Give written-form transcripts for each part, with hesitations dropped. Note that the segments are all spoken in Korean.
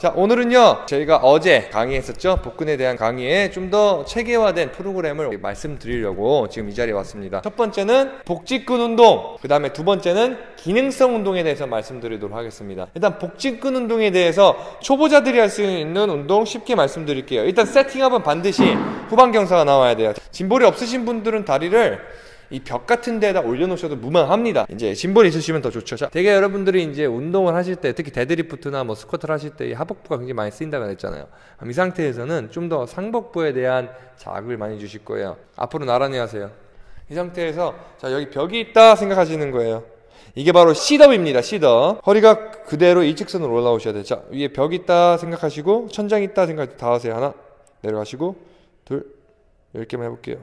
자, 오늘은요 저희가 어제 강의했었죠. 복근에 대한 강의에 좀 더 체계화된 프로그램을 말씀드리려고 지금 이 자리에 왔습니다. 첫 번째는 복직근 운동, 그 다음에 두 번째는 기능성 운동에 대해서 말씀드리도록 하겠습니다. 일단 복직근 운동에 대해서 초보자들이 할 수 있는 운동 쉽게 말씀드릴게요. 일단 세팅업은 반드시 후방 경사가 나와야 돼요. 짐볼이 없으신 분들은 다리를 이 벽 같은 데다 올려놓으셔도 무방합니다. 이제 짐볼이 있으시면 더 좋죠. 자, 되게 여러분들이 이제 운동을 하실 때, 특히 데드리프트나 뭐 스쿼트를 하실 때 이 하복부가 굉장히 많이 쓰인다고 했잖아요. 이 상태에서는 좀 더 상복부에 대한 자극을 많이 주실 거예요. 앞으로 나란히 하세요. 이 상태에서 자, 여기 벽이 있다 생각하시는 거예요. 이게 바로 싯업입니다. 싯업. 허리가 그대로 일직선으로 올라오셔야 돼요. 자, 위에 벽 있다 생각하시고 천장 있다 생각하시고 다 하세요. 하나, 내려가시고 둘, 10개만 해볼게요.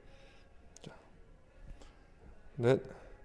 넷,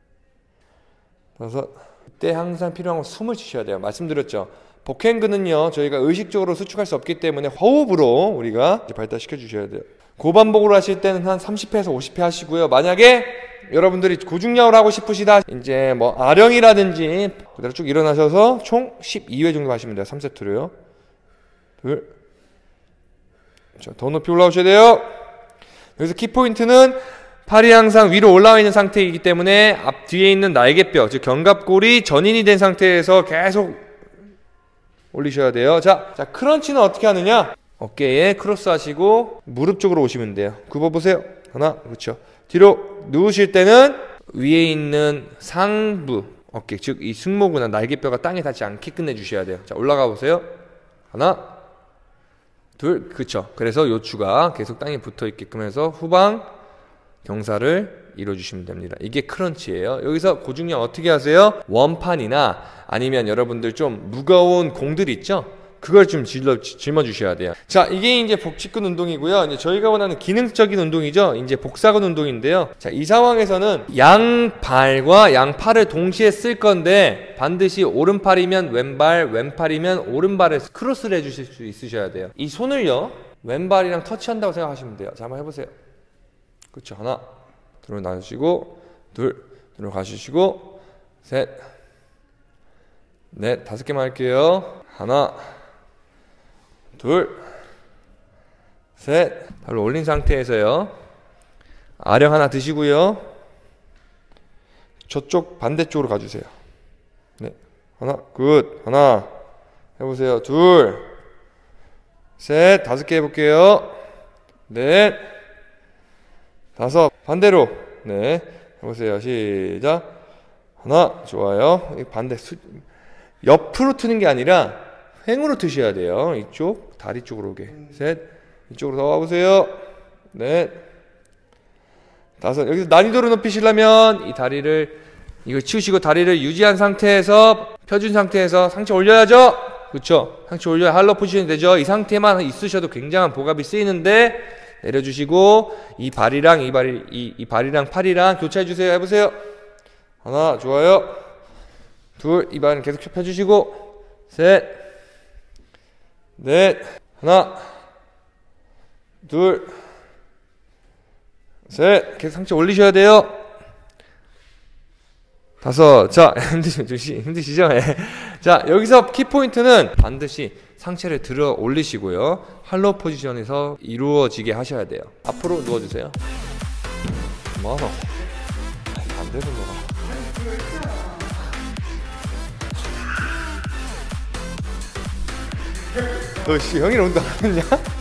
다섯. 이때 항상 필요한 건 숨을 쉬셔야 돼요. 말씀드렸죠. 복행근은요 저희가 의식적으로 수축할 수 없기 때문에 호흡으로 우리가 발달시켜 주셔야 돼요. 고반복으로 하실 때는 한 30회에서 50회 하시고요. 만약에 여러분들이 고중량을 하고 싶으시다, 이제 뭐 아령이라든지 그대로 쭉 일어나셔서 총 12회 정도 하시면 돼요. 3세트로요. 둘. 자, 더 높이 올라오셔야 돼요. 여기서 키포인트는 팔이 항상 위로 올라와 있는 상태이기 때문에 앞 뒤에 있는 날개뼈, 즉 견갑골이 전인이 된 상태에서 계속 올리셔야 돼요. 자, 크런치는 어떻게 하느냐? 어깨에 크로스 하시고 무릎 쪽으로 오시면 돼요. 굽어보세요. 하나, 그렇죠. 뒤로 누우실 때는 위에 있는 상부 어깨, 즉 이 승모근이나 날개뼈가 땅에 닿지 않게 끝내주셔야 돼요. 자, 올라가 보세요. 하나, 둘, 그렇죠. 그래서 요추가 계속 땅에 붙어 있게끔 해서 후방 경사를 이루어주시면 됩니다. 이게 크런치예요. 여기서 고중량 어떻게 하세요? 원판이나 아니면 여러분들 좀 무거운 공들 있죠? 그걸 좀 짊어 주셔야 돼요. 자, 이게 이제 복직근 운동이고요. 이제 저희가 원하는 기능적인 운동이죠. 이제 복사근 운동인데요. 자, 이 상황에서는 양발과 양팔을 동시에 쓸 건데 반드시 오른팔이면 왼발, 왼팔이면 오른발에 크로스를 해주실 수 있으셔야 돼요. 이 손을요 왼발이랑 터치한다고 생각하시면 돼요. 자, 한번 해보세요. 그렇죠. 하나, 둘 나누시고, 둘, 들어가시고, 셋, 넷, 5개만 할게요. 하나, 둘, 셋. 발로 올린 상태에서요. 아령 하나 드시고요. 저쪽 반대쪽으로 가주세요. 네, 하나, 굿. 하나, 해보세요. 둘, 셋, 5개 해볼게요. 넷, 다섯, 반대로. 네, 해보세요. 시작. 하나, 좋아요. 반대 옆으로 트는 게 아니라 횡으로 트셔야 돼요. 이쪽 다리 쪽으로 오게. 셋, 이쪽으로 더 와보세요. 넷, 다섯. 여기서 난이도를 높이시려면 이 다리를 이걸 치우시고 다리를 유지한 상태에서 펴준 상태에서 상체 올려야죠. 그렇죠. 상체 올려야 할로 포지션이 되죠. 이 상태만 있으셔도 굉장한 보갑이 쓰이는데 내려주시고 이 발이랑 이 발이랑 팔이랑 교차해 주세요. 해보세요. 하나, 좋아요. 둘, 이 발은 계속 펴주시고, 셋, 넷, 하나, 둘, 셋, 계속 상체 올리셔야 돼요. 다섯. 자, 힘드시죠? 자, 여기서 키포인트는 반드시 상체를 들어 올리시고요. 할로 포지션에서 이루어지게 하셔야 돼요. 앞으로 누워주세요. 뭐? 반대로 누워. 너 씨, 형이랑 운동 안 했냐?